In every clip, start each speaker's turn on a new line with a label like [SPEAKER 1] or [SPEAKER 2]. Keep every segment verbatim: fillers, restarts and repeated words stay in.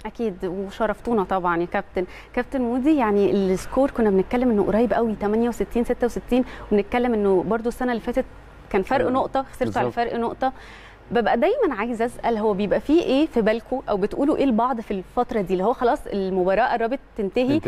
[SPEAKER 1] اكيد وشرفتونا طبعا يا كابتن. كابتن مودي، يعني السكور كنا بنتكلم انه قريب قوي ثمانية وستين ستة وستين، وبنتكلم انه برده السنه اللي فاتت كان فرق نقطه، خسرتوا على فرق نقطه. ببقى دايما عايزه اسال، هو بيبقى فيه ايه في بالكم او بتقولوا ايه لبعض في الفتره دي اللي هو خلاص المباراه قربت تنتهي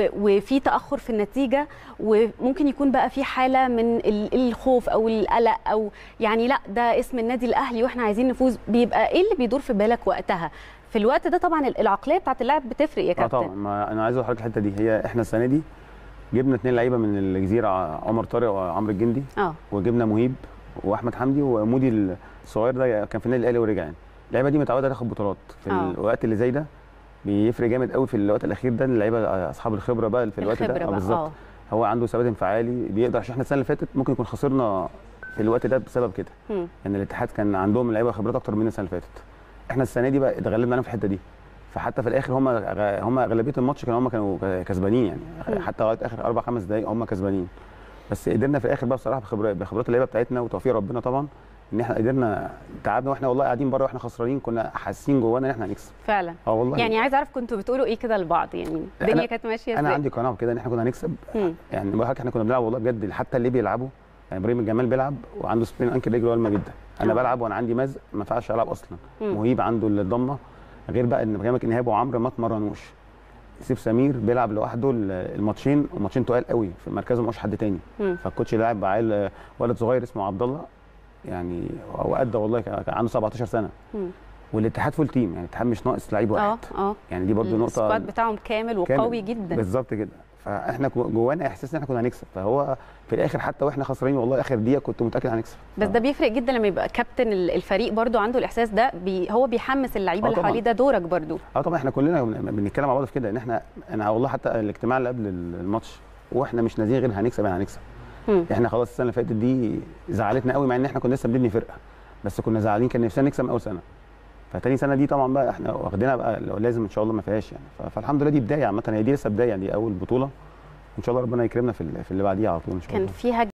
[SPEAKER 1] وفي تاخر في النتيجه، وممكن يكون بقى في حاله من الخوف او القلق، او يعني لا ده اسم النادي الاهلي واحنا عايزين نفوز، بيبقى ايه اللي بيدور في بالك وقتها؟ في الوقت ده طبعا العقليه بتاعت اللاعب بتفرق يا كابتن.
[SPEAKER 2] اه طبعا، ما انا عايز اقول لحضرتك الحته دي، هي احنا السنه دي جبنا اثنين لعيبه من الجزيره، عمر طارق وعمرو الجندي، اه وجبنا مهيب واحمد حمدي، ومودي الصغير ده كان في النادي الاهلي ورجع. يعني اللعيبه دي متعوده تاخد بطولات في أوه. الوقت اللي زي ده بيفرق جامد قوي في الوقت الاخير ده، اللعيبه اصحاب الخبره بقى في الوقت ده بالظبط. هو عنده ثبات انفعالي بيقدر، عشان احنا السنه اللي فاتت ممكن يكون خسرنا في الوقت ده بسبب كده، ان يعني الاتحاد كان عندهم لعيبه خبرات اكتر مننا السنه اللي فاتت. احنا السنه دي بقى اتغلبنا عليهم في الحته دي، فحتى في الاخر هم هم اغلبيه الماتش كانوا هم كانوا كسبانين، يعني حتى لغايه اخر اربع خمس دقائق هم كسبانين، بس قدرنا في الاخر بقى بصراحه بخبرات بخبرات اللعيبه بتاعتنا وتوفيق ربنا طبعا ان احنا قدرنا تعبنا، واحنا والله قاعدين بره واحنا خسرانين كنا حاسين جوانا ان احنا هنكسب
[SPEAKER 1] فعلا.
[SPEAKER 2] اه والله،
[SPEAKER 1] يعني عايز اعرف كنتوا بتقولوا ايه كده لبعض، يعني الدنيا كانت ماشيه ازاي؟
[SPEAKER 2] انا عندي قناعه كده ان احنا كنا هنكسب. مم. يعني بقى احنا كنا بنلعب والله بجد، حتى اللي بيلعبوا يعني ابراهيم الجمال بيلعب وعنده سبرين انكل رجله والمه جدا، انا أوه. بلعب وانا عندي مزق ما ينفعش العب اصلا. مم. مهيب عنده الضمه، غير بقى ان بكلمك ان ايهاب وعمرو ما اتمرنوش. سيف سمير بيلعب لوحده الماتشين، وماتشين تقال قوي في مركزه مش حد تاني. مم. فالكوتش لاعب عيل ولد صغير اسمه عبد الله، يعني هو ادى والله كان عنده سبعتاشر سنه. مم. والاتحاد فول تيم، يعني الاتحاد مش ناقص لعيب واحد. اه اه يعني دي برده نقطه،
[SPEAKER 1] السكواد بتاعهم كامل وقوي جدا
[SPEAKER 2] بالظبط كده. فاحنا جوانا احساس ان احنا كنا هنكسب، فهو في الاخر حتى واحنا خسرانين والله اخر دقيقه كنت متاكد هنكسب.
[SPEAKER 1] بس ده بيفرق جدا لما يبقى كابتن الفريق برده عنده الاحساس ده، بي هو بيحمس اللعيبه اللي حواليه، ده دورك برده.
[SPEAKER 2] اه طبعا احنا كلنا بنتكلم مع بعض في كده، ان احنا انا والله حتى الاجتماع اللي قبل الماتش واحنا مش نازلين غير هنكسب يعني هنكسب. مم. احنا خلاص السنه اللي فاتت دي زعلتنا قوي، مع ان احنا كنا لسه بنبني فرقه، بس كنا زعلانين كان نفسنا نكسب من اول سنه. فتاني سنه دي طبعا بقى احنا واخدينها بقى لازم ان شاء الله ما فيهاش يعني، فالحمد لله دي بدايه عامه، هي دي لسه بدايه، دي اول بطوله، ان شاء الله ربنا يكرمنا في في اللي بعديها على طول ان شاء الله.
[SPEAKER 1] كان فيها